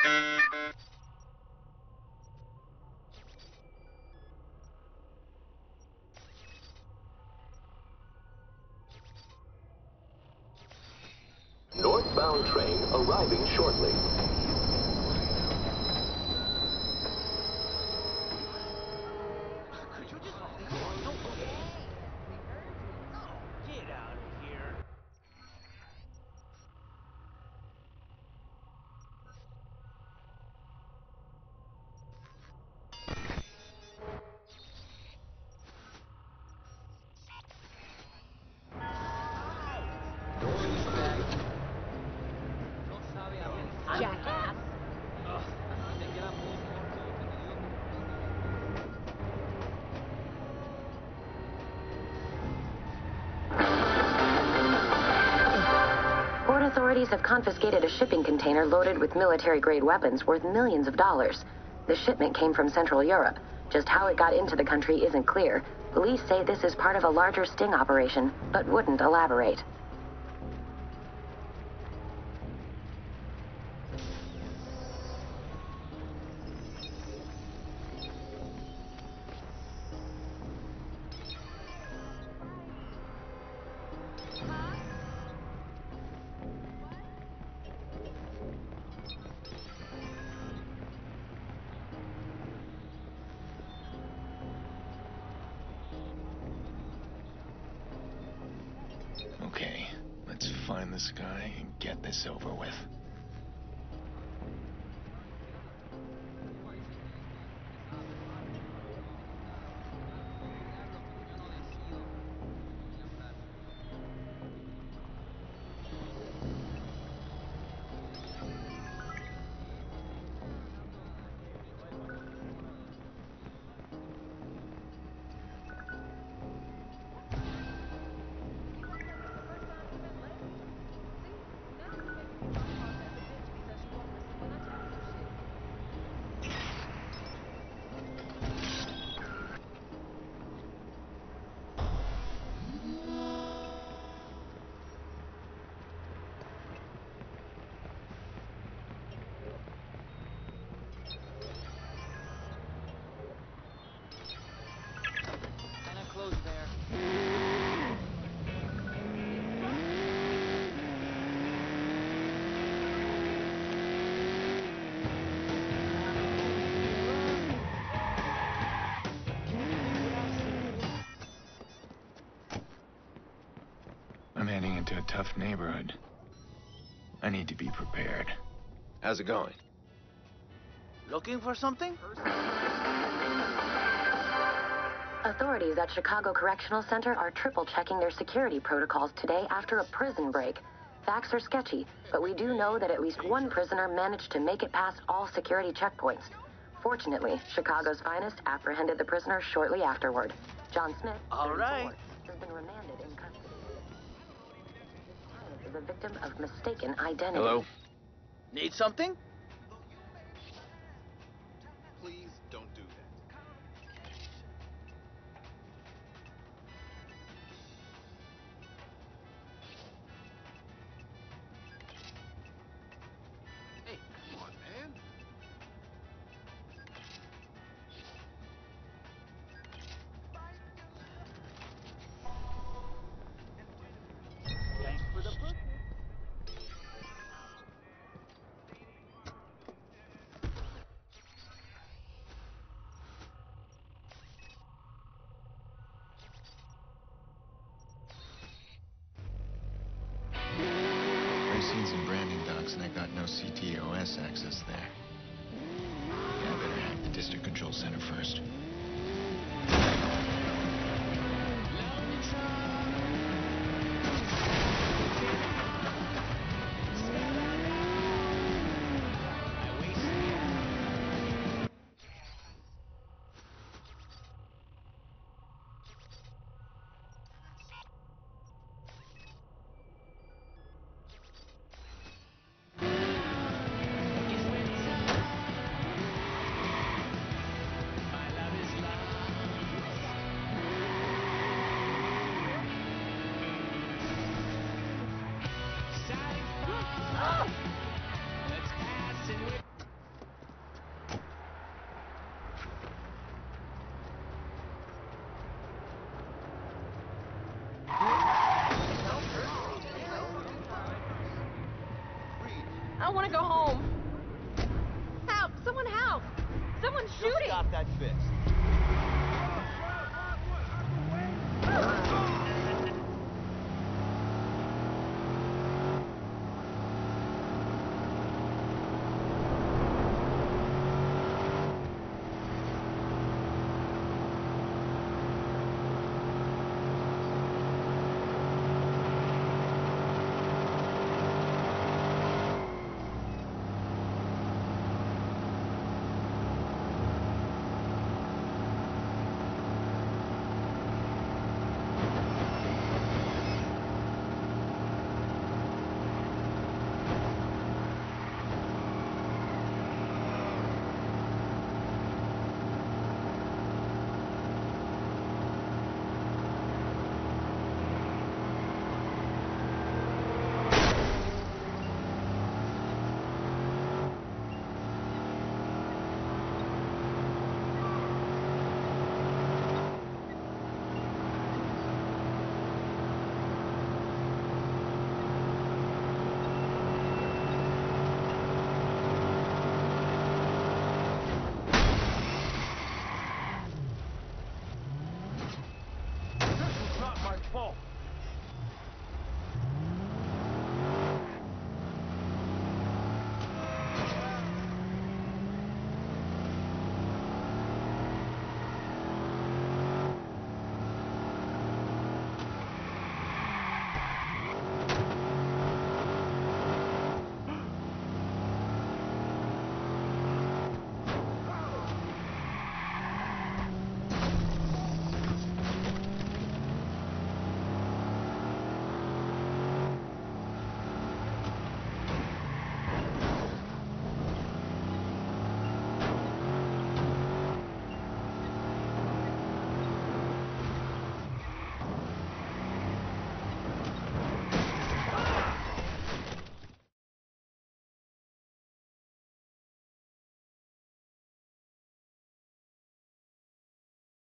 Northbound train arriving shortly. Get out of here. Jackass. Port authorities have confiscated a shipping container loaded with military-grade weapons worth millions of dollars. The shipment came from Central Europe. Just how it got into the country isn't clear. Police say this is part of a larger sting operation, but wouldn't elaborate. Okay, let's find this guy and get this over with. Close there. I'm heading into a tough neighborhood. I need to be prepared. How's it going? Looking for something? Authorities at Chicago Correctional Center are triple-checking their security protocols today after a prison break. Facts are sketchy, but we do know that at least one prisoner managed to make it past all security checkpoints. Fortunately, Chicago's finest apprehended the prisoner shortly afterward. John Smith, 34, has been remanded in custody. Client is a victim of mistaken identity. Hello? Need something? Please don't do that. Hey, come on, man. Thanks for the pussy. I've seen some branding docs and I got no CTOS access there. Yeah, I better hack the district control center first. I want to go home. Help! Someone help! Someone's shooting! Stop that fist.